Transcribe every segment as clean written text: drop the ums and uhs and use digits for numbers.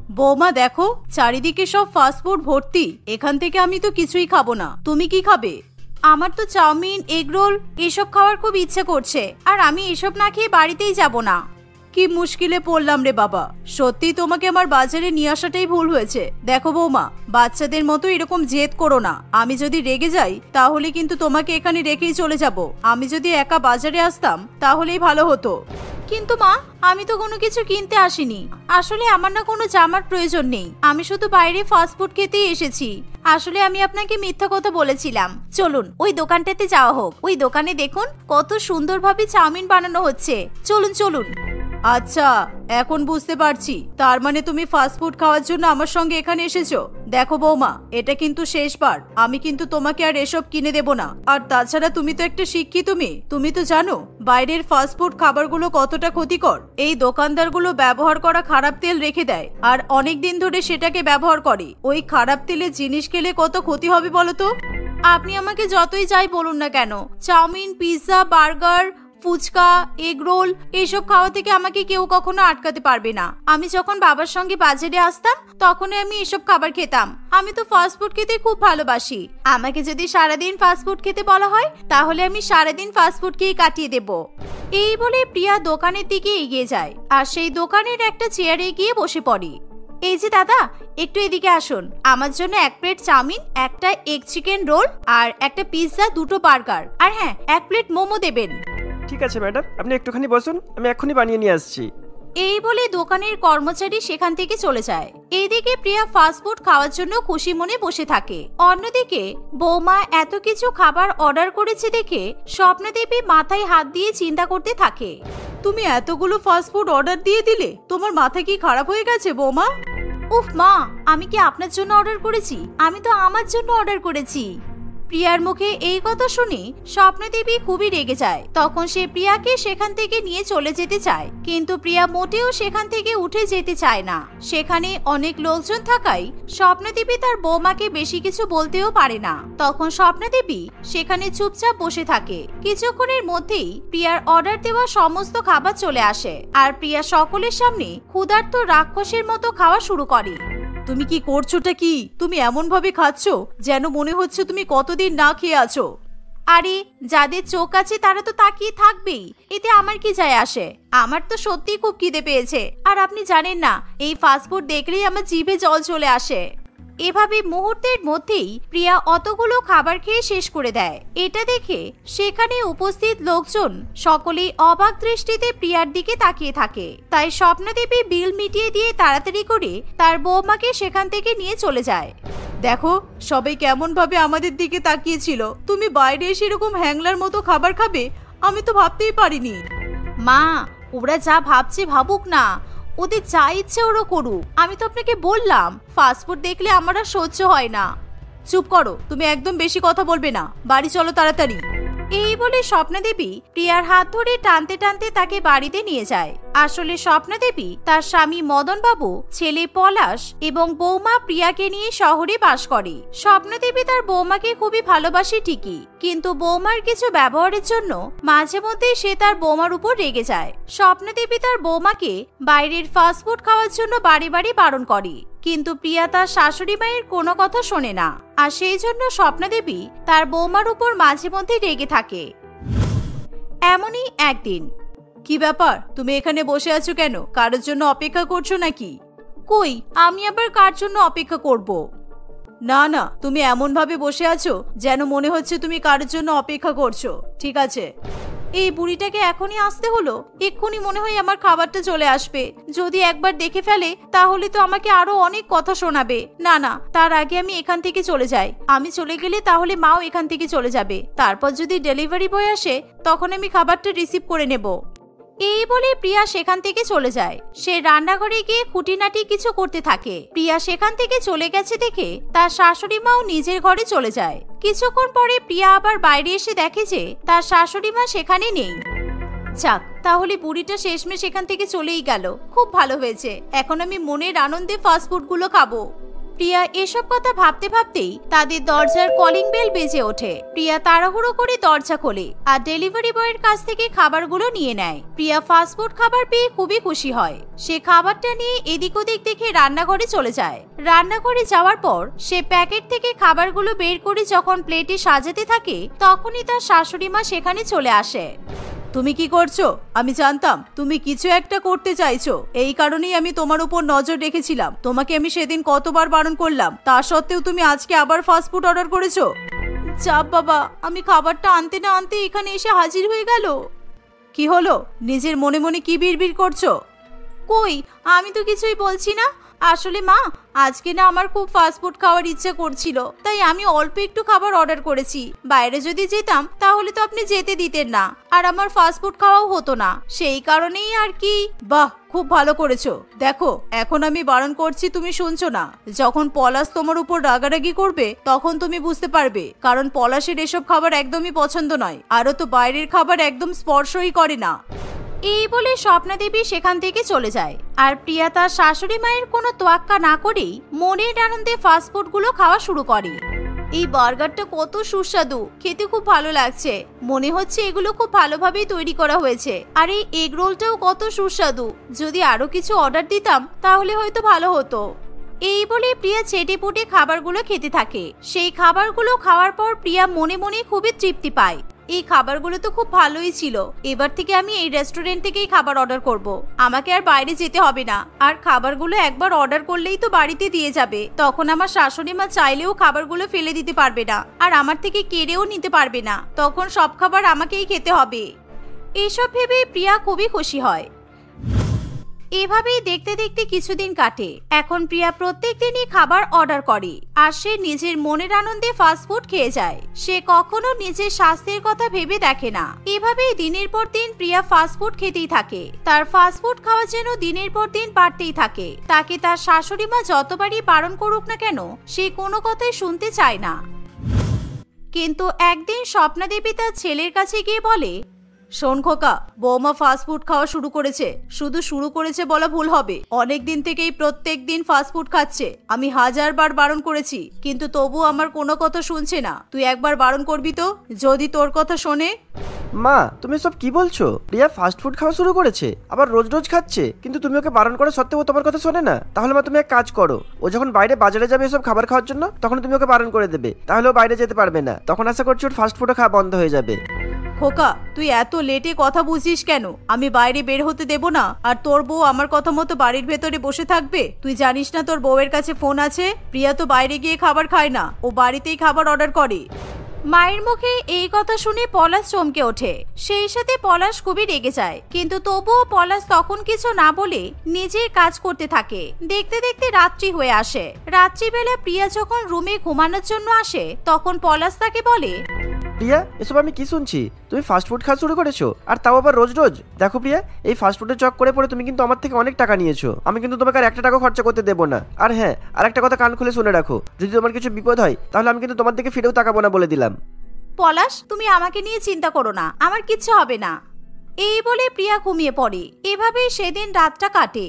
বৌমা দেখো, চারিদিকে সব ফাস্টফুড ভর্তি, এখান থেকে আমি তো কিছুই খাবো না। তুমি কি খাবে? আমার তো চাউমিন, এগ রোল এসব খাওয়ার খুব ইচ্ছে করছে, আর আমি এসব না খেয়ে বাড়িতেই যাব না। কি মুশকিলে পড়লাম রে বাবা, সত্যি তোমাকে আমার বাজারে নিয়ে আসাটাই ভুল হয়েছে। দেখো বৌমা, বাচ্চাদের মতো এরকম জেদ করো না। আমি যদি রেগে যাই তাহলে কিন্তু তোমাকে এখানে রেখেই চলে যাব। আমি যদি একা বাজারে আসতাম তাহলেই ভালো হতো। কিন্তু মা, আমি তো কোনো কিছু কিনতে আসিনি। আসলে আমার না কোনো জামার প্রয়োজন নেই, আমি শুধু বাইরে ফাস্টফুড খেতেই এসেছি। আসলে আমি আপনাকে মিথ্যা কথা বলেছিলাম। চলুন ওই দোকানটাতে যাওয়া হোক। ওই দোকানে দেখুন কত সুন্দরভাবে চাউমিন বানানো হচ্ছে। চলুন চলুন। আচ্ছা, এখন বুঝতে পারছি, তার মানে তুমি ফাস্টফুড খাওয়ার জন্য আমার সঙ্গে এখানে এসেছো। দেখো বৌমা, এটা কিন্তু শেষবার। আমি কিন্তু তোমাকে আর এসব কিনে দেব না। আর তাছাড়া তুমি তো একটা শিক্ষিত মেয়ে, তুমি তো জানো বাইরের ফাস্টফুড খাবারগুলো কতটা ক্ষতিকর। এই দোকানদারগুলো ব্যবহার করা খারাপ তেল রেখে দেয়, আর অনেক দিন ধরে সেটাকে ব্যবহার করে। ওই খারাপ তেলের জিনিস খেলে কত ক্ষতি হবে বলো তো। আপনি আমাকে যতই যাই বলুন না কেন, chowmein, pizza, burger, fuchka, egg roll এইসব খাওয়া থেকে আমাকে কেউ কখনো আটকাতে পারবে না। আমি যখন বাবার সঙ্গে বাজারে আসতাম তখনই আমি এসব খাবার খেতাম। আমি তো ফাস্টফুড খেতে খুব ভালোবাসি। আমাকে যদি সারাদিন ফাস্টফুড খেতে বলা হয় তাহলে আমি সারাদিন ফাস্টফুড খেয়ে কাটিয়ে দেব। এই বলে প্রিয়া দোকানের দিকে এগিয়ে যায়, আর সেই দোকানের একটা চেয়ারে গিয়ে বসে পড়ে। এই যে দাদা, একটু এদিকে আসুন। আমার জন্য 1 প্লেট চাউমিন, একটা এগ চিকেন রোল, আর একটা পিৎজা, 2টো বার্গার, আর হ্যাঁ 1 প্লেট মোমো দেবেন। ঠিক আছে ম্যাডাম, আপনি একটুখানি বসুন, আমি এক্ষুনি বানিয়ে নিয়ে আসছি। এই বলে দোকানের কর্মচারী সেখান থেকে চলে যায়। এইদিকে প্রিয়া ফাস্টফুড খাওয়ার জন্য খুশি মনে বসে থাকে। অন্যদিকে বৌমা এত কিছু খাবার অর্ডার করেছে দেখে স্বপ্নদেবী মাথায় হাত দিয়ে চিন্তা করতে থাকে। তুমি এতগুলো ফাস্টফুড অর্ডার দিয়ে দিলে, তোমার মাথা কি খারাপ হয়ে গেছে বৌমা? উফ মা, আমি কি আপনার জন্য অর্ডার করেছি? আমি তো আমার জন্য অর্ডার করেছি। প্রিয়ার মুখে এই কথা শুনে স্বপ্নদেবী খুবই রেগে যায়। তখন সে প্রিয়াকে সেখান থেকে নিয়ে চলে যেতে চায়, কিন্তু প্রিয়া মোটেও সেখান থেকে উঠে যেতে চায় না। সেখানে অনেক লোকজন থাকায় স্বপ্নদেবী তার বৌমাকে বেশি কিছু বলতেও পারে না। তখন স্বপ্নদেবী সেখানে চুপচাপ বসে থাকে। কিছুক্ষণের মধ্যেই প্রিয়ার অর্ডার দেওয়া সমস্ত খাবার চলে আসে, আর প্রিয়া সকলের সামনে ক্ষুধার্ত রাক্ষসের মতো খাওয়া শুরু করে। তুমি কি করছোটা কি? তুমি এমন ভাবে খাচ্ছ যেন মনে হচ্ছে তুমি কতদিন না খেয়ে আছো। আরে, যাদের চোখ আছে তারা তো তাকিয়ে থাকবেই, এতে আমার কি যায় আসে? আমার তো সত্যি খুব খিদে পেয়েছে, আর আপনি জানেন না, এই ফাস্টফুড দেখলেই আমার জিভে জল চলে আসে। এভাবে মুহূর্তের মধ্যেই প্রিয়া অতগুলো খাবার খেয়ে শেষ করে দেয়। এটা দেখে সেখানে উপস্থিত লোকজন সকলেই অবাক দৃষ্টিতে প্রিয়ার দিকে তাকিয়ে থাকে। তাই স্বপ্নদেবী বিল মিটিয়ে দিয়ে তাড়াতাড়ি করে তার বৌমাকে সেখান থেকে নিয়ে চলে যায়। দেখো, সবাই কেমন ভাবে আমাদের দিকে তাকিয়েছিল। তুমি বাইরে এসে এরকম হ্যাংলার মতো খাবার খাবে, আমি তো ভাবতেই পারিনি। মা, ওরা যা ভাবছে ভাবুক না, ওদের যা ইচ্ছে ওরা করুক। আমি তো আপনাকে বললাম ফাস্টফুড দেখলে আমার আর সহ্য হয় না। চুপ করো, তুমি একদম বেশি কথা বলবে না। বাড়ি চলো তাড়াতাড়ি। এই বলে স্বপ্নদেবী প্রিয়ার হাত ধরে টানতে টানতে তাকে বাড়িতে নিয়ে যায়। আসলে স্বপ্নদেবী তার স্বামী মদন বাবু, ছেলে পলাশ এবং বৌমা প্রিয়াকে নিয়ে শহরে বাস করে। স্বপ্নদেবী তার বৌমাকে খুবই ভালোবাসে ঠিকই, কিন্তু বৌমার কিছু ব্যবহারের জন্য মাঝে মধ্যে সে তার বৌমার উপর রেগে যায়। স্বপ্নদেবী তার বৌমাকে বাইরের ফাস্টফুড খাওয়ার জন্য বাড়ি বাড়ি বারণ করে, কিন্তু প্রিয়া তার শাশুড়ি মায়ের কোনো কথা শোনে না, আর সেই জন্য স্বপ্নদেবী তার বৌমার উপর মাঝে মধ্যে রেগে থাকে। এমনই একদিন। কি ব্যাপার, তুমি এখানে বসে আছো কেন? কারোর জন্য অপেক্ষা করছো নাকি? কই, আমি আবার কার জন্য অপেক্ষা করব? না না, তুমি এমন ভাবে বসে আছো যেন মনে হচ্ছে তুমি কারোর জন্য অপেক্ষা করছো। ঠিক আছে, এই বুড়িটাকে এখনই আসতে হলো? এক্ষুনি মনে হয় আমার খাবারটা চলে আসবে। যদি একবার দেখে ফেলে তাহলে তো আমাকে আরো অনেক কথা শোনাবে। না না, তার আগে আমি এখান থেকে চলে যাই। আমি চলে গেলে তাহলে মাও এখান থেকে চলে যাবে। তারপর যদি ডেলিভারি বয় আসে তখন আমি খাবারটা রিসিভ করে নেব। এই বলে প্রিয়া সেখান থেকে চলে যায়। সে রান্নাঘরে গিয়ে খুঁটিনাটি কিছু করতে থাকে। প্রিয়া সেখান থেকে চলে গেছে দেখে তার শাশুড়ি মাও নিজের ঘরে চলে যায়। কিছুক্ষণ পরে প্রিয়া আবার বাইরে এসে দেখে যে তার শাশুড়ি মা সেখানে নেই। যাক, তাহলে বুড়িটা শেষমেশ সেখান থেকে চলেই গেল। খুব ভালো হয়েছে, এখন আমি মনের আনন্দে ফাস্টফুড গুলো খাবো। প্রিয়া এসব কথা ভাবতে ভাবতেই তাদের দরজার কলিং বেল বেজে ওঠে। প্রিয়া তাড়াহুড়ো করে দরজা খোলে আর ডেলিভারি বয়ের কাছ থেকে খাবারগুলো নিয়ে নেয়। প্রিয়া ফাস্টফুড খাবার পেয়ে খুবই খুশি হয়। সে খাবারটা নিয়ে এদিক ওদিক দেখে রান্নাঘরে চলে যায়। রান্নাঘরে যাওয়ার পর সে প্যাকেট থেকে খাবারগুলো বের করে যখন প্লেটে সাজাতে থাকে তখনই তার শাশুড়ি মা সেখানে চলে আসে। তুমি কি করছো? আমি জানতাম তুমি কিছু একটা করতে চাইছো, এই কারণেই আমি তোমার উপর নজর রেখেছিলাম। তোমাকে আমি সেদিন কতবার বারণ করলাম, তা সত্ত্বেও তুমি আজকে আবার ফাস্টফুড অর্ডার করেছো। চাপ বাবা, আমি খাবারটা আনতে না আনতে এখানে এসে হাজির হয়ে গেল। কি হলো? নিজের মনে মনে কি বিড়বিড় করছো? কই, আমি তো কিছুই বলছি না। আসলে মা, আজকে না আমার খুব ফাস্টফুড খাওয়ার ইচ্ছা করছিল, তাই আমি অল্প একটু খাবার অর্ডার করেছি। বাইরে যদি যেতাম তাহলে তো আপনি যেতে দিতেন না, আর আমার ফাস্টফুড খাওয়াও হতো না, সেই কারণেই আর কি। বাহ, খুব ভালো করেছো। দেখো, এখন আমি বারণ করছি, তুমি শুনছো না। যখন পলাশ তোমার উপর রাগারাগি করবে তখন তুমি বুঝতে পারবে, কারণ পলাশের এসব খাবার একদমই পছন্দ নয়, আরও তো বাইরের খাবার একদম স্পর্শই করে না। এই বলে স্বপ্না দেবী সেখান থেকে চলে যায়। আর প্রিয়া তার শাশুড়ি মায়ের কোনো তোয়াক্কা না করেই মনের আনন্দে ফাস্টফুডগুলো খাওয়া শুরু করে। এই বার্গারটা কত সুস্বাদু, খেতে খুব ভালো লাগছে। মনে হচ্ছে এগুলো খুব ভালোভাবেই তৈরি করা হয়েছে। আর এই এগ রোলটাও কত সুস্বাদু। যদি আরো কিছু অর্ডার দিতাম তাহলে হয়তো ভালো হতো। এই বলে প্রিয়া চেটেপুটে খাবারগুলো খেতে থাকে। সেই খাবারগুলো খাওয়ার পর প্রিয়া মনে মনে খুবই তৃপ্তি পায়। এই খাবারগুলো তো খুব ভালোই ছিল। এবার থেকে আমি এই রেস্টুরেন্ট থেকেই খাবার অর্ডার করব। আমাকে আর বাইরে যেতে হবে না। আর খাবারগুলো একবার অর্ডার করলেই তো বাড়িতে দিয়ে যাবে। তখন আমার শাশুড়ি মা চাইলেও খাবারগুলো ফেলে দিতে পারবে না, আর আমার থেকে কেড়েও নিতে পারবে না। তখন সব খাবার আমাকেই খেতে হবে। এসব ভেবে প্রিয়া খুবই খুশি হয়। এভাবেই দেখতে দেখতে কিছুদিন কাটে। এখন প্রিয়া প্রত্যেক দিনই খাবার অর্ডার করে, আর সে নিজের মনের আনন্দে ফাস্টফুড খেয়ে যায়। সে কখনো নিজের স্বাস্থ্যের কথা ভেবে দেখে না। এভাবেই দিনের পর দিন প্রিয়া ফাস্টফুড খেতেই থাকে। তার ফাস্টফুড খাওয়া যেন দিনের পর দিন বাড়তেই থাকে। তাকে তার শাশুড়ি মা যতবারই বারণ করুক না কেন, সে কোনো কথাই শুনতে চায় না। কিন্তু একদিন স্বপ্না দেবী তার ছেলের কাছে গিয়ে বলে, শোন খোকা, বৌমা ফাস্টফুড খাওয়া শুরু করেছে। শুধু শুরু করেছে বলা ভুল হবে, অনেক দিন থেকেই প্রত্যেক দিন ফাস্টফুড খাচ্ছে। আমি 1000 বার বারণ করেছি, কিন্তু তবু আমার কোনো কথা শুনছে না। তুই একবার বারণ করবি তো, যদি তোর কথা শোনে। মা, তুমি সব কি বলছো? প্রিয়া ফাস্টফুড খাওয়া শুরু করেছে, আবার রোজ রোজ খাচ্ছে, কিন্তু তুমি ওকে বারণ করা সত্ত্বেও তোমার কথা শোনে না? তাহলে মা, তুমি এক কাজ করো, ও যখন বাইরে বাজারে যাবে এসব খাবার খাওয়ার জন্য, তখন তুমি ওকে বারণ করে দেবে। তাহলে ও বাইরে যেতে পারবে না। তখন আশা করছি ওর ফাস্টফুডও খাওয়া বন্ধ হয়ে যাবে। খোকা, তুই এত লেটে কথা বুঝিস কেন? আমি বাইরে বের হতে দেব না, আর তোর বউ আমার কথা মতো বাড়ির ভেতরে বসে থাকবে? তুই জানিস না তোর বউয়ের কাছে ফোন আছে? প্রিয়া তো বাইরে গিয়ে খাবার খায় না, ও বাড়িতেই খাবার অর্ডার করে। মায়ের মুখে এই কথা শুনে পলাশ চমকে ওঠে। সেই সাথে পলাশ খুবই রেগে যায়, কিন্তু তবুও পলাশ তখন কিছু না বলে নিজের কাজ করতে থাকে। দেখতে দেখতে রাত্রি হয়ে আসে। রাত্রিবেলা প্রিয়া যখন রুমে ঘুমানোর জন্য আসে তখন পলাশ তাকে বলে, প্রিয়া, এসব আমি কি শুনছি? তুমি ফাস্টফুড খাওয়া শুরু করেছো, আর তাও আবার রোজ রোজ। দেখো প্রিয়া, এই ফাস্টফুডের চক করে পড়ে তুমি কিন্তু আমার থেকে অনেক টাকা নিয়েছো। আমি কিন্তু তোমাকে আর একটা টাকা খরচা করতে দেবো না। আর হ্যাঁ, আর একটা কথা কান খুলে শুনে রাখো, যদি তোমার কিছু বিপদ হয় তাহলে আমি কিন্তু তোমার দিকে ফিরেও তাকাবো না, বলে দিলাম। পলাশ, তুমি আমাকে নিয়ে চিন্তা করো না, আমার কিচ্ছু হবে না। এই বলে প্রিয়া ঘুমিয়ে পড়ে। এভাবেই সেদিন রাতটা কাটে।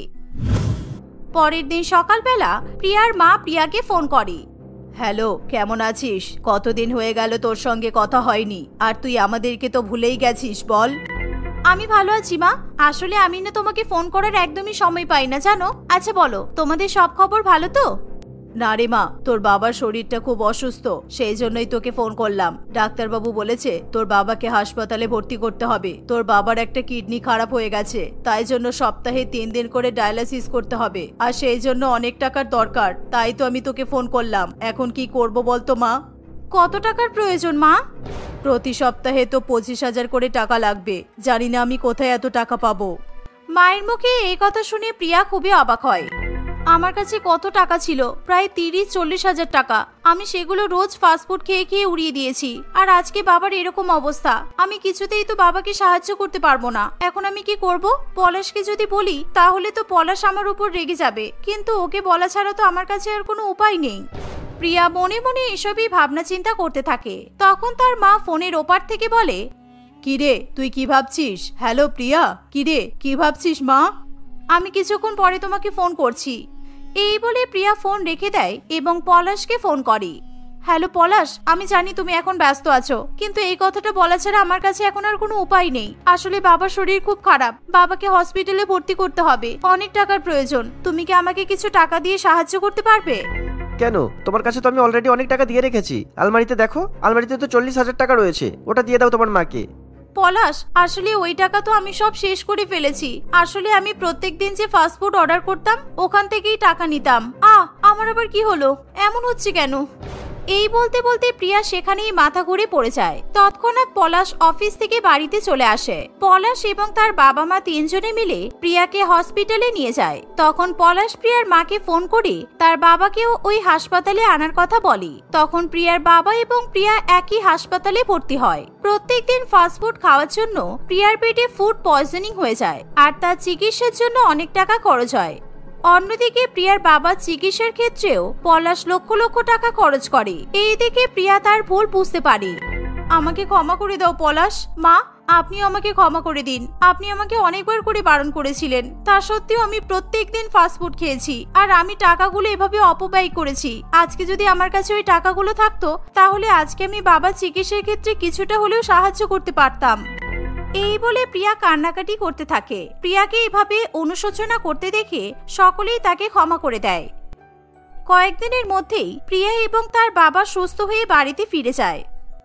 পরের দিন সকালবেলা প্রিয়ার মা প্রিয়াকে ফোন করে। হ্যালো, কেমন আছিস? কতদিন হয়ে গেল তোর সঙ্গে কথা হয়নি, আর তুই আমাদেরকে তো ভুলেই গেছিস, বল। আমি ভালো আছি মা। আসলে আমি না তোমাকে ফোন করার একদমই সময় পাই না, জানো। আচ্ছা বলো, তোমাদের সব খবর ভালো তো? না রে মা, তোর বাবার শরীরটা খুব অসুস্থ, সেই জন্যই তোকে ফোন করলাম। ডাক্তারবাবু বলেছে তোর বাবাকে হাসপাতালে ভর্তি করতে হবে। তোর বাবার একটা কিডনি খারাপ হয়ে গেছে, তাই জন্য সপ্তাহে 3 দিন করে ডায়ালাইসিস করতে হবে, আর সেই জন্য অনেক টাকার দরকার। তাই তো আমি তোকে ফোন করলাম। এখন কি করব বলতো মা? কত টাকার প্রয়োজন মা? প্রতি সপ্তাহে তো 25,000 করে টাকা লাগবে। জানি না আমি কোথায় এত টাকা পাবো। মায়ের মুখে এই কথা শুনে প্রিয়া খুবই অবাক হয়। আমার কাছে কত টাকা ছিল? প্রায় 30-40 হাজার টাকা। আমি সেগুলো রোজ ফাস্টফুড খেয়ে খেয়ে উড়িয়ে দিয়েছি, আর আজকে বাবার এরকম অবস্থা। আমি কিছুতেই তো বাবাকে সাহায্য করতে পারবো না। এখন আমি কি করব? পলাশকে যদি বলি তাহলে তো পলাশ আমার উপর রেগে যাবে, কিন্তু ওকে বলা ছাড়া তো আমার কাছে আর কোনো উপায় নেই। প্রিয়া মনে মনে এসবই ভাবনা চিন্তা করতে থাকে। তখন তার মা ফোনের ওপার থেকে বলে, কিরে, তুই কি ভাবছিস? হ্যালো প্রিয়া, কিরে, কি ভাবছিস মা? আমি কিছুক্ষণ পরে তোমাকে ফোন করছি। এই বলে প্রিয়া ফোন রেখে দেয় এবং পলাশকে ফোন করে। হ্যালো পলাশ, আমি জানি তুমি এখন ব্যস্ত আছো, কিন্তু এই কথাটা বলা ছাড়া আমার কাছে এখন আর কোনো উপায় নেই। আসলে বাবার শরীর খুব খারাপ, বাবাকে হসপিটালে ভর্তি করতে হবে, অনেক টাকার প্রয়োজন। তুমি কি আমাকে কিছু টাকা দিয়ে সাহায্য করতে পারবে? কেন, তোমার কাছে তো আমি অলরেডি অনেক টাকা দিয়ে রেখেছি। আলমারিতে দেখো, আলমারিতে তো 40,000 টাকা রয়েছে, ওটা দিয়ে দাও তোমার মাকে। পলাশ, আসলে ওই টাকা তো আমি সব শেষ করে ফেলেছি। আসলে আমি প্রত্যেকদিন যে ফাস্টফুড অর্ডার করতাম ওখান থেকেই টাকা নিতাম। আমার আবার কি হলো, এমন হচ্ছে কেন? এই বলতে বলতে প্রিয়া সেখানেই মাথা ঘুরে পড়ে যায়। তৎক্ষণাৎ পলাশ অফিস থেকে বাড়িতে চলে আসে। পলাশ এবং তার বাবা মা তিনজনে মিলে প্রিয়াকে হসপিটালে নিয়ে যায়। তখন পলাশ প্রিয়ার মাকে ফোন করে তার বাবাকেও ওই হাসপাতালে আনার কথা বলে। তখন প্রিয়ার বাবা এবং প্রিয়া একই হাসপাতালে ভর্তি হয়। প্রত্যেকদিন ফাস্টফুড খাওয়ার জন্য প্রিয়ার পেটে ফুড পয়জনিং হয়ে যায় আর তার চিকিৎসার জন্য অনেক টাকা খরচ হয়। অন্যদিকে প্রিয়ার বাবা চিকিৎসার ক্ষেত্রেও পলাশ লক্ষ লক্ষ টাকা খরচ করে। এইদিকে প্রিয়া তার ভুল বুঝতে পারে। আমাকে ক্ষমা করে দাও পলাশ। মা, আপনি আমাকে ক্ষমা করে দিন। আপনি আমাকে অনেকবার করে বারণ করেছিলেন, তা সত্ত্বেও আমি প্রত্যেকদিন ফাস্টফুড খেয়েছি আর আমি টাকাগুলো এভাবে অপব্যয় করেছি। আজকে যদি আমার কাছে ওই টাকাগুলো থাকতো তাহলে আজকে আমি বাবার চিকিৎসার ক্ষেত্রে কিছুটা হলেও সাহায্য করতে পারতাম। এই বলে প্রিয়া কান্নাকাটি করতে থাকে। প্রিয়াকে এভাবে অনুশোচনা করতে দেখে সকলেই তাকে ক্ষমা করে দেয়। কয়েকদিনের মধ্যেই প্রিয়া এবং তার বাবা সুস্থ হয়ে বাড়িতে ফিরে যায়।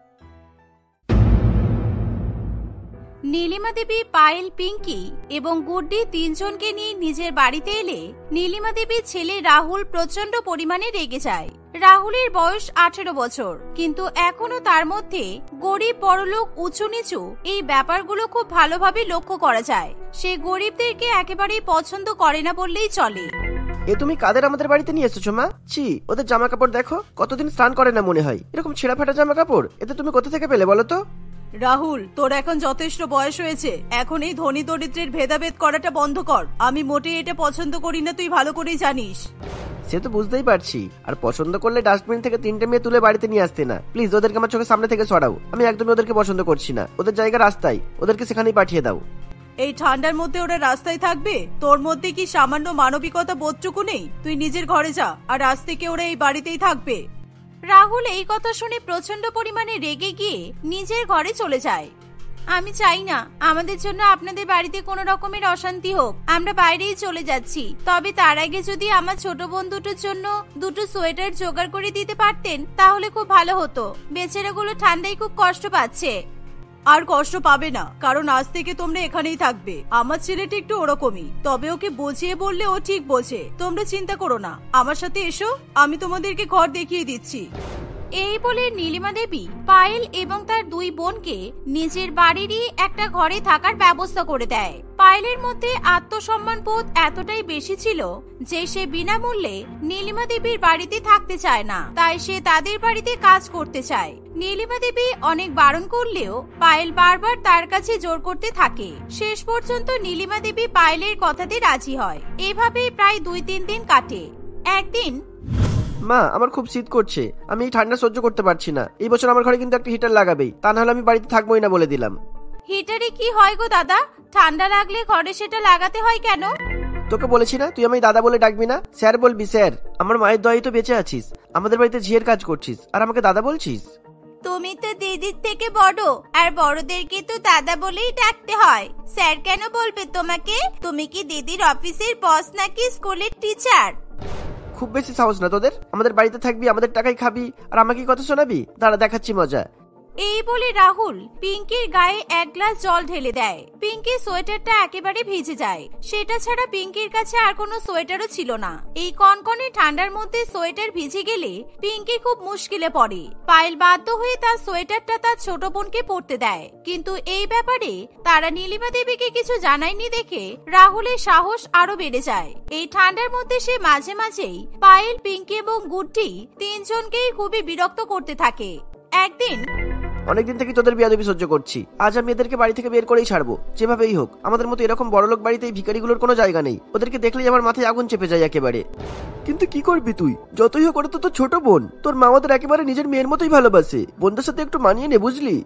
নীলিমা দেবী, পায়েল, পিঙ্কি এবং গুড্ডি তিনজনকে নিয়ে নিজের বাড়িতে এলে নীলিমা দেবীর ছেলে রাহুল প্রচন্ড পরিমাণে রেগে যায়। রাহুলের বয়স 18 বছর, কিন্তু এখনো তার মধ্যে গরিব বড়লোক উঁচু নিচু এই ব্যাপারগুলো খুব ভালোভাবে লক্ষ্য করা যায়। সে গরিবদেরকে একেবারেই পছন্দ করে না বললেই চলে। এ তুমি কাদের আমাদের বাড়িতে নিয়ে এসেছো মা? ছি, ওদের জামা কাপড় দেখো, কতদিন স্নান করে না মনে হয়। এরকম ছেঁড়া ফাটা জামা কাপড় এতে তুমি কোথা থেকে পেলে বলো তো? রাহুল, তোর এখন যথেষ্ট বয়স হয়েছে, এখন এই ধনী দরিদ্রের ভেদাভেদ করাটা বন্ধ কর। আমি মোটেই এটা পছন্দ করি না, তুই ভালো করেই জানিস। সে তো বুঝতেই পারছি, আর পছন্দ করলে ডাস্টবিন থেকে 3টে মেয়ে তুলে বাড়িতে নিয়ে আসতে না। প্লিজ ওদেরকে আমার চোখের সামনে থেকে সরাও। আমি একদমই ওদেরকে পছন্দ করছি না। ওদের জায়গা রাস্তায়, ওদেরকে সেখানেই পাঠিয়ে দাও। এই ঠান্ডার মধ্যে ওরা রাস্তায় থাকবে? তোর মধ্যে কি সামান্য মানবিকতা বোধটুকু নেই? তুই নিজের ঘরে যা, আর আজ থেকে ওরা এই বাড়িতেই থাকবে। রাহুল এই কথা শুনে প্রচন্ড পরিমাণে রেগে গিয়ে নিজের ঘরে চলে যায়। আমি চাই না আমাদের জন্য আপনাদের বাড়িতে কোনো রকমের অশান্তি হোক, আমরা বাইরেই চলে যাচ্ছি। তবে তার আগে যদি আমার ছোট বোন দুটোর জন্য দুটো সোয়েটার জোগাড় করে দিতে পারতেন তাহলে খুব ভালো হতো। বেচারাগুলো ঠান্ডায় খুব কষ্ট পাচ্ছে। আর কষ্ট পাবে না, কারণ আজ থেকে তোমরা এখানেই থাকবে। আমার ছেলেটা একটু ওরকমই, তবে ওকে বুঝিয়ে বললে ও ঠিক বোঝে। তোমরা চিন্তা করো না, আমার সাথে এসো, আমি তোমাদেরকে ঘর দেখিয়ে দিচ্ছি। এই বলে নীলিমা দেবী পায়েল এবং তার দুই বোনকে নিজের বাড়িরই একটা ঘরে থাকার ব্যবস্থা করে দেয়। পায়েলের মধ্যে আত্মসম্মান বোধ এতটাই বেশি ছিল যে সে বিনামূল্যে নীলিমা দেবীর বাড়িতে থাকতে চায় না, তাই সে তাদের বাড়িতে কাজ করতে চায়। নীলিমা দেবী অনেক বারণ করলেও পায়েল বারবার তার কাছে জোর করতে থাকে। শেষ পর্যন্ত নীলিমা দেবী পায়েলের কথাতে রাজি হয়। এভাবেই প্রায় 2-3 দিন কাটে। একদিন, মা, আমার খুব শীত করছে, আমি এই ঠান্ডা সহ্য করতে পারছি না। এই বছর আমার ঘরে কিন্তু একটা হিটার লাগাবেই, তা নাহলে আমি বাড়িতে থাকবোই না বলে দিলাম। হিটারে কি হয় গো দাদা? ঠান্ডা লাগলে ঘরে সেটা লাগাতে হয় কেন? তোকে বলেছি না তুই আমায় দাদা বলে ডাকবি না, স্যার বলবি স্যার। আমার মায়ের দয়ায় তো বেঁচে আছিস, আমাদের বাড়িতে ঝিয়ের কাজ করছিস আর আমাকে দাদা বলছিস। তুমি তো দিদির থেকে বড়, আর বড়দেরকে তো দাদা বলেই ডাকতে হয়। স্যার কেন বলবে তোমাকে? তুমি কি দিদির অফিসের বস নাকি স্কুলের টিচার? খুব বেশি সাহস না তোদের? আমাদের বাড়িতে থাকবি, আমাদের টাকাই খাবি, আর আমাকে কথা শোনাবি? দাঁড়া দেখাচ্ছি মজা। এই বলে রাহুল পিঙ্কির গায়ে 1 গ্লাস জল ঢেলে দেয়। পিঙ্কির সোয়েটারটা একেবারে ভিজে যায়। সেটা ছাড়া পিঙ্কির কাছে আর কোনো সোয়েটারও ছিল না। এই কনকনে ঠান্ডার মধ্যে সোয়েটার ভিজে গেলে পিঙ্কি খুব মুশকিলে পড়ে। পায়েল বাধ্য হয়ে তার সোয়েটারটা তার ছোট বোনকে পরতে দেয়, কিন্তু এই ব্যাপারে তারা নীলিমা দেবীকে কিছু জানায়নি দেখে রাহুলের সাহস আরো বেড়ে যায়। এই ঠান্ডার মধ্যে সে মাঝে মাঝেই পায়েল, পিঙ্কি এবং গুড্ডি তিনজনকেই খুবই বিরক্ত করতে থাকে। একদিন, অনেকদিন থেকে তোদের বিয়াদবি সহ্য করছি, আজ আমি এদেরকে বাড়ি থেকে বের করেই ছাড়বো, যেভাবেই হোক। আমাদের মতো এরকম বড়লোক বাড়িতে এই ভিখারিগুলোর কোনো জায়গা নেই। ওদেরকে দেখলেই আমার মাথায় আগুন চেপে যায় একেবারে। কিন্তু কি করবি তুই? যতই হোক ওটা তো তোর ছোট বোন, তোর মা ওদের একেবারে নিজের মেয়ের মতোই ভালোবাসে। বোনদের সাথে একটু মানিয়ে নে, বুঝলি?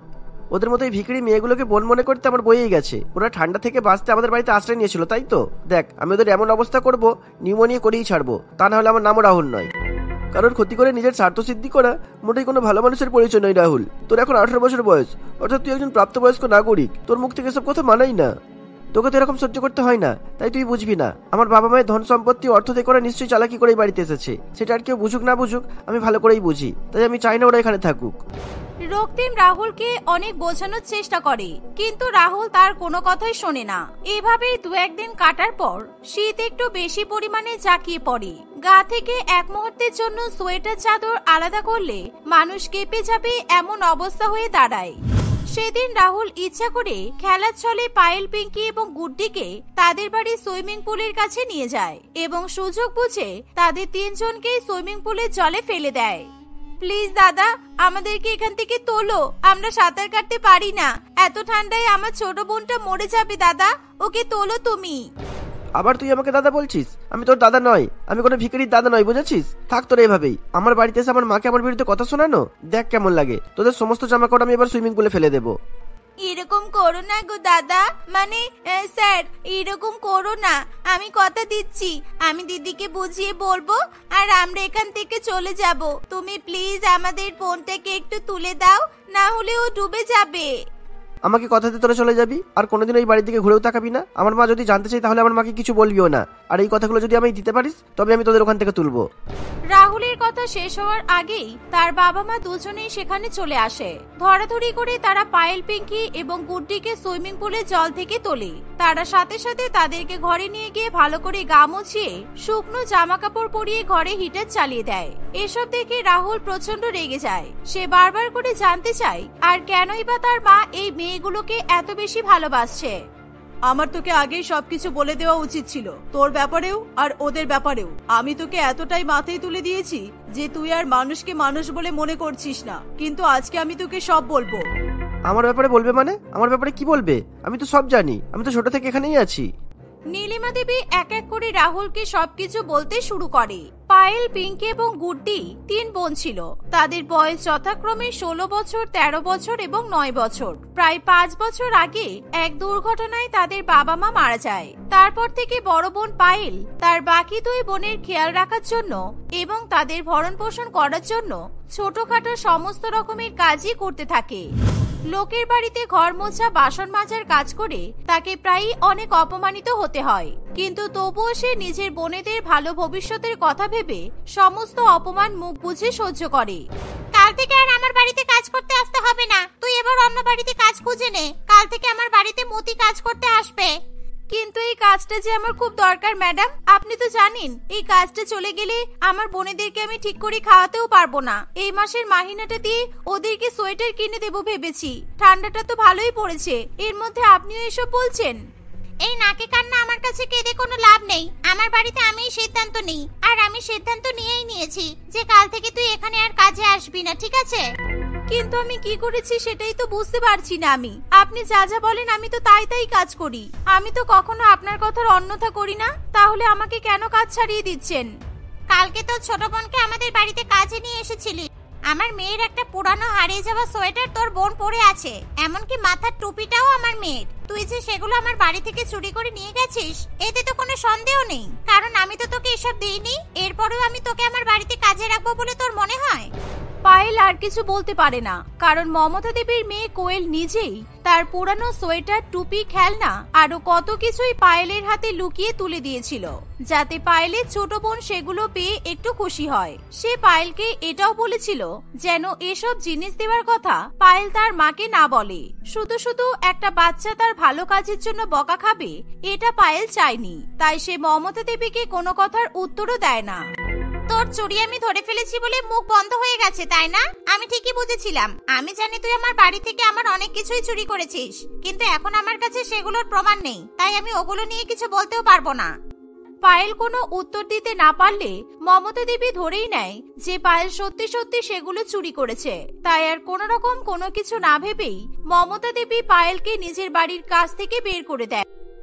ওদের মতো এই ভিখারি মেয়েগুলোকে বোন মনে করতে আমার বইয়েই গেছে। ওরা ঠান্ডা থেকে বাঁচতে আমাদের বাড়িতে আশ্রয় নিয়েছিল, তাই তো? দেখ, আমি ওদের এমন অবস্থা করব, নিউমোনিয়া করেই ছাড়বো। তা না হলে আমার নামও রাহুল নয়। কারোর ক্ষতি করে নিজের স্বার্থ সিদ্ধি করা মোটেই কোনো ভালো মানুষের পরিচয় নয় রাহুল। তোর এখন 18 বছর বয়স, অর্থাৎ তুই একজন প্রাপ্তবয়স্ক নাগরিক। তোর মুখ থেকে সব কথা মানাই না। তোকে তো এরকম সহ্য করতে হয় না, তাই তুই বুঝবি না। আমার বাবা মায়ের ধন সম্পত্তি অর্থ দিয়ে করে নিশ্চয়ই চালাকি করে বাড়িতে এসেছে। সেটা আর কেউ বুঝুক না বুঝুক, আমি ভালো করেই বুঝি। তাই আমি চাই না ওরা এখানে থাকুক। রক্তিম রাহুলকে অনেক বোঝানোর চেষ্টা করে, কিন্তু রাহুল তার কোনো কথাই শোনে না। এভাবেই 2-1 দিন কাটার পর শীত একটু বেশি পরিমাণে জাঁকিয়ে পড়ে। গা থেকে এক মুহূর্তের জন্য সোয়েটার চাদর আলাদা করলে মানুষ কেঁপে যাবে এমন অবস্থা হয়ে দাঁড়ায়। সেদিন রাহুল ইচ্ছা করে খেলার ছলে পায়েল, পিঙ্কি এবং গুড্ডিকে তাদের বাড়ির সুইমিং পুলের কাছে নিয়ে যায় এবং সুযোগ বুঝে তাদের 3 জনকে সুইমিং পুলের জলে ফেলে দেয়। প্লিজ দাদা, আমাদেরকে এখান থেকে তোলো, আমরা সাঁতার কাটতে পারি না। এত ঠান্ডায় আমার ছোট বোনটা মরে যাবে দাদা, ওকে তোলো তুমি। আবার তুই আমাকে দাদা বলছিস? আমি তোর দাদা নয়, আমি কোনো ভিখারির দাদা নয়, বুঝেছিস? থাক তোর এভাবেই। আমার বাড়িতে এসে আমার মাকে আমার বিরুদ্ধে কথা শোনানো দেখ কেমন লাগে। তোদের সমস্ত জামা কাপড় আমি এবার সুইমিং পুলে ফেলে দেবো। এরকম করো না গো দাদা, মানে স্যার, এরকম করো না। আমি কথা দিচ্ছি, আমি দিদিকে বুঝিয়ে বলবো আর আমরা এখান থেকে চলে যাব। তুমি প্লিজ আমাদের বোনটাকে একটু তুলে দাও, না হলে ও ডুবে যাবে। আমাকে কথা দিয়ে তোরা চলে যাবি আর কোনোদিন এই বাড়ির দিকে ঘুরেও তাকাবি না? আমার মা যদি জানতে চাই তাহলে আমার মাকে কিছু বলবিও না। আর এই কথাগুলো যদি আমি দিতে পারিস তবে আমি তোদের ওখান থেকে তুলবো। রাহুলের কথা শেষ হওয়ার আগেই তার বাবা মা দুজনেই সেখানে চলে আসে। ধরাধরি করে তারা পায়েল, পিঙ্কি এবং গুড্ডিকে সুইমিং পুলে জল থেকে তোলে। তারা সাথে সাথে তাদেরকে ঘরে নিয়ে গিয়ে ভালো করে গা মুছিয়ে শুকনো জামা কাপড় পরিয়ে ঘরে হিটার চালিয়ে দেয়। এসব দেখে রাহুল প্রচন্ড রেগে যায়। সে বারবার করে জানতে চায় আর কেনই বা তার মা এই মেয়েগুলোকে এত বেশি ভালোবাসছে। আমার তোকে আগেই সবকিছু বলে দেওয়া উচিত ছিল, তোর ব্যাপারেও আর ওদের ব্যাপারেও। আমি তোকে এতটাই মাথায় তুলে দিয়েছি যে তুই আর মানুষকে মানুষ বলে মনে করছিস না, কিন্তু আজকে আমি তোকে সব বলবো। আমার ব্যাপারে বলবে মানে? আমার ব্যাপারে কি বলবে? আমি তো সব জানি, আমি তো ছোট থেকে এখানেই আছি। নীলিমা দেবী এক এক করে রাহুলকে সবকিছু বলতে শুরু করে। পায়েল, পিঙ্কি এবং গুড্ডি 3 বোন ছিল। তাদের বয়স যথাক্রমে 16 বছর, 13 বছর এবং 9 বছর। প্রায় 5 বছর আগে এক দুর্ঘটনায় তাদের বাবা মা মারা যায়। তারপর থেকে বড় বোন পায়েল তার বাকি 2 বোনের খেয়াল রাখার জন্য এবং তাদের ভরণ পোষণ করার জন্য ছোটখাটো সমস্ত রকমের কাজই করতে থাকে। লোকের বাড়িতে ঘর মোছা, বাসন মাজার কাজ করে তাকে প্রায়ই অনেক অপমানিত হতে হয়, কিন্তু তবুও সে নিজের বোনেদের ভালো ভবিষ্যতের কথা ভেবে সমস্ত অপমান মুখ বুঝে সহ্য করে। কাল থেকে আর আমার বাড়িতে কাজ করতে আসতে হবে না, তুই এবার অন্য বাড়িতে কাজ খুঁজে নে। কাল থেকে আমার বাড়িতে মতি কাজ করতে আসবে। কিন্তু এই কাজটা যে আমার খুব দরকার ম্যাডাম, আপনি তো জানেন এই কাজটা চলে গেলে আমার বোনেদেরকে আমি ঠিক করে খাওয়াতেও পারবো না। এই মাসের মাহিনাটা দিয়ে ওদেরকে সোয়েটার কিনে দেবো ভেবেছি। ঠান্ডাটা তো ভালোই পড়েছে, এর মধ্যে আপনিও এসব বলছেন। এই নাকে কান্না আমার কাছে কেঁদে কোনো লাভ নেই। আমার বাড়িতে আমিই সিদ্ধান্ত নিই, আর আমি সিদ্ধান্ত নিয়েই নিয়েছি যে কাল থেকে তুই এখানে আর কাজে আসবি না, ঠিক আছে? কিন্তু আমি কি করেছি সেটাই তো বুঝতে পারছি না আমি। আপনি যা যা বলেন আমি তো তাই তাই কাজ করি। আমি তো কখনো আপনার কথার অন্যথা করি না, তাহলে আমাকে কেন কাজ ছাড়িয়ে দিচ্ছেন? কালকে তো ছোট বোনকে আমাদের বাড়িতে কাজে নিয়ে এসেছিলি। আমার মেয়ের একটা পুরানো হারিয়ে যাওয়া সোয়েটার তোর বোন পরে আছে, এমনকি মাথার টুপিটাও আমার মেয়ের। তুই যে সেগুলো আমার বাড়ি থেকে চুরি করে নিয়ে গেছিস এতে তো কোনো সন্দেহ নেই, কারণ আমি তো তোকে এসব দিইনি। এরপরেও আমি তোকে আমার বাড়িতে কাজে রাখবো বলে তোর মনে হয়? পায়েল আর কিছু বলতে পারে না, কারণ মমতা দেবীর মেয়ে কোয়েল নিজেই তার পুরানো সোয়েটার, টুপি, খেলনা আরো কত কিছুই পায়েলের হাতে লুকিয়ে তুলে দিয়েছিল, যাতে পায়েলের ছোট বোন সেগুলো পেয়ে একটু খুশি হয়। সে পায়েলকে এটাও বলেছিল যেন এসব জিনিস দেওয়ার কথা পায়েল তার মাকে না বলে। শুধু শুধু একটা বাচ্চা তার ভালো কাজের জন্য বকা খাবে এটা পায়েল চায়নি, তাই সে মমতা দেবীকে কোনো কথার উত্তরও দেয় না। তোর চুরি আমি ধরে ফেলেছি বলে মুখ বন্ধ হয়ে গেছে, তাই না? আমি ঠিকই বুঝেছিলাম। আমি জানি তুই আমার বাড়ি থেকে আমার অনেক কিছুই চুরি করেছিস, কিন্তু এখন আমার কাছে সেগুলোর প্রমাণ নেই, তাই আমি ওগুলো নিয়ে কিছু বলতেও পারবো না। পায়েল কোনো উত্তর দিতে না পারলে মমতা দেবী ধরেই নেয় যে পায়েল সত্যি সত্যি সেগুলো চুরি করেছে। তাই আর কোনো রকম কোনো কিছু না ভেবেই মমতা দেবী পায়েলকে নিজের বাড়ির কাছ থেকে বের করে দেয়।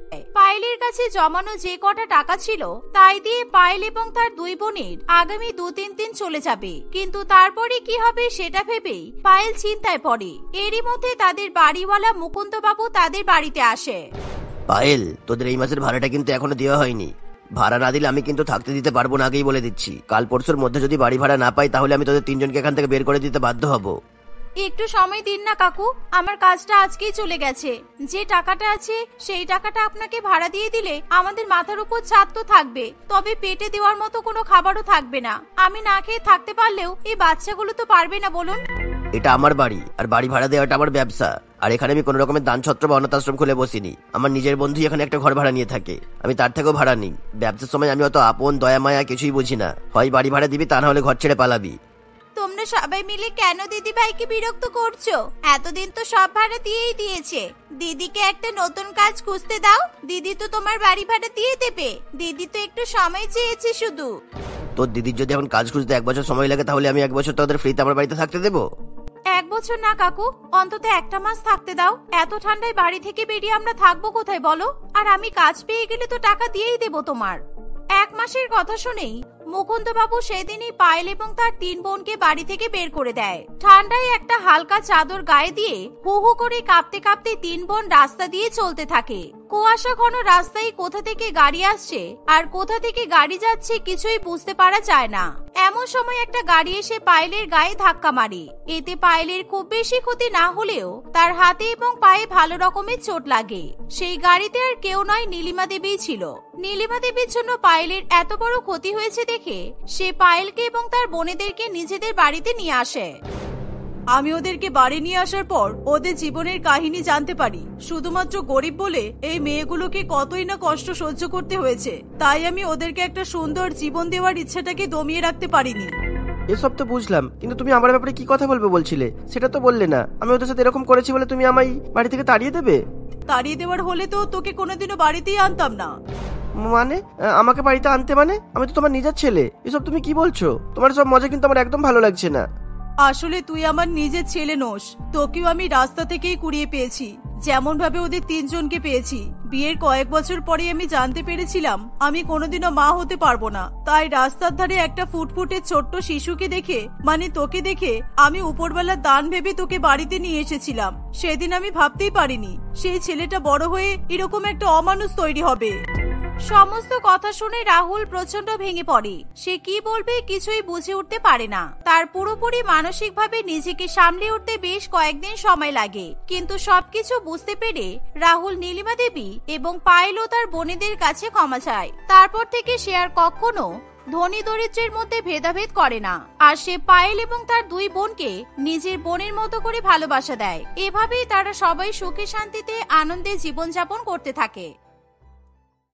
পায়েলের কাছে জমানো যে কটা টাকা ছিল তাই দিয়ে পায়েল এবং তার দুই বোনের আগামী 2-3 দিন চলে যাবে, কিন্তু তারপরে কি হবে সেটা ভেবেই পায়েল চিন্তায় পড়ে। এরই মধ্যে তাদের বাড়িওয়ালা মুকুন্দ বাবু তাদের বাড়িতে আসে। পায়েল, তোদের এই মাসের ভাড়াটা কিন্তু এখনো দেওয়া হয়নি। ভাড়া না দিলে আমি কিন্তু থাকতে দিতে পারবো না, আগেই বলে দিচ্ছি। কাল পরশুর মধ্যে যদি বাড়ি ভাড়া না পাই তাহলে আমি তোদের 3 জনকে এখান থেকে বের করে দিতে বাধ্য হব। একটু সময় দিন না কাকু, আমার কাজটা আজকেই চলে গেছে। যে টাকাটা আছে সেই টাকাটা আপনাকে ভাড়া দিয়ে দিলে আমাদের মাথার উপর ছাদ তো থাকবে, তবে পেটে দেওয়ার মতো কোনো খাবারও থাকবে না। আমি না খেয়ে থাকতে পারলেও এই বাচ্চাগুলো তো পারবে না বলুন। এটা আমার বাড়ি, আর বাড়ি ভাড়া দেওয়াটা আমার ব্যবসা। আর এখানে আমি কোনো রকমের দান ছত্র বা অনাথ আশ্রম খুলে বসিনি। আমার নিজের বন্ধুই এখানে একটা ঘর ভাড়া নিয়ে থাকে, আমি তার থেকেও ভাড়া নিই। ব্যবসার সময় আমি অত আপন দয়া মায়া কিছুই বুঝি না। হয় বাড়ি ভাড়া দিবি, তা না হলে ঘর ছেড়ে পালাবি। তোমরা সবাই মিলে কেন দিদি ভাইকে বিরক্ত করছো? এতদিন তো সব ভাড়া দিয়েই দিয়েছে। দিদিকে একটা নতুন কাজ খুঁজতে দাও, দিদি তো তোমার বাড়ি ভাড়া দিয়ে দেবে। দিদি তো একটু সময় চেয়েছে শুধু। তোর দিদির যদি এখন কাজ খুঁজতে 1 বছর সময় লাগে তাহলে আমি 1 বছর তোদের ফ্রিতে আমার বাড়িতে থাকতে দেবো? 1 বছর না কাকু, অন্তত 1 মাস থাকতে দাও। এত ঠান্ডায় বাড়ি থেকে বেরিয়ে আমরা থাকবো কোথায় বলো? আর আমি কাজ পেয়ে গেলে তো টাকা দিয়েই দেবো তোমার। 1 মাসের কথা শুনেই মুকুন্দবাবু সেদিনই পায়েল এবং তার 3 বোনকে বাড়ি থেকে বের করে দেয়। ঠান্ডায় একটা হালকা চাদর গায়ে দিয়ে হু হু করে কাঁপতে কাঁপতে 3 বোন রাস্তা দিয়ে চলতে থাকে। কুয়াশা ঘন রাস্তায় কোথা থেকে গাড়ি আসছে আর কোথা থেকে গাড়ি যাচ্ছে কিছুই বুঝতে পারা যায় না। এমন সময় একটা গাড়ি এসে পায়েলের গায়ে ধাক্কা মারে। এতে পায়েলের খুব বেশি ক্ষতি না হলেও তার হাতে এবং পায়ে ভালো রকমের চোট লাগে। সেই গাড়িতে আর কেউ নয়, নীলিমা দেবীই ছিল। নীলিমা দেবীর জন্য পায়েলের এত বড় ক্ষতি হয়েছে দেখে সে পায়েলকে এবং তার বোনেদেরকে নিজেদের বাড়িতে নিয়ে আসে। আমি ওদেরকে বাড়ি নিয়ে আসার পর ওদের জীবনের কাহিনী জানতে পারি। শুধুমাত্র গরিব বলে এই মেয়েগুলোকে কতই না কষ্ট সহ্য করতে হয়েছে, তাই আমি ওদেরকে একটা সুন্দর জীবন দেওয়ার ইচ্ছাটাকে দমিয়ে রাখতে পারিনি। এসব তো বুঝলাম, কিন্তু তুমি আমার ব্যাপারে কি কথা বলবে বলছিলে সেটা তো বললে না। আমি ওদের সাথে এরকম করেছি বলে তুমি আমায় বাড়ি থেকে তাড়িয়ে দেবে? তাড়িয়ে দেওয়ার হলে তো তোকে কোনোদিনও বাড়িতেই আনতাম না। মানে আমাকে বাড়িতে আনতে মানে? আমি তো তোমার নিজের ছেলে। এসব তুমি কি বলছো? তোমার সব মজা কিন্তু আমার একদম ভালো লাগছে না। আসলে তুই আমার নিজের ছেলে নোস, তোকেও আমি রাস্তা থেকেই কুড়িয়ে পেয়েছি, যেমন ভাবে ওদের 3 জনকে পেয়েছি। বিয়ের কয়েক বছর পরে আমি জানতে পেরেছিলাম আমি কোনোদিনও মা হতে পারবো না, তাই রাস্তার ধারে একটা ফুটফুটে ছোট্ট শিশুকে দেখে, মানে তোকে দেখে, আমি উপরবেলার দান ভেবে তোকে বাড়িতে নিয়ে এসেছিলাম। সেদিন আমি ভাবতেই পারিনি সেই ছেলেটা বড় হয়ে এরকম একটা অমানুষ তৈরি হবে। সমস্ত কথা শুনে রাহুল প্রচন্ড ভেঙে পড়ে। সে কি বলবে কিছুই বুঝে উঠতে পারে না। তার পুরোপুরি মানসিকভাবে নিজেকে সামলে উঠতে বেশ কয়েকদিন সময় লাগে, কিন্তু সবকিছু বুঝতে পেরে রাহুল নীলিমা দেবী এবং পায়েল ও তার বোনেদের কাছে ক্ষমা চায়। তারপর থেকে সে আর কখনো ধনী দরিদ্রের মধ্যে ভেদাভেদ করে না, আর সে পায়েল এবং তার 2 বোনকে নিজের বোনের মতো করে ভালোবাসা দেয়। এভাবেই তারা সবাই সুখে শান্তিতে আনন্দে জীবনযাপন করতে থাকে।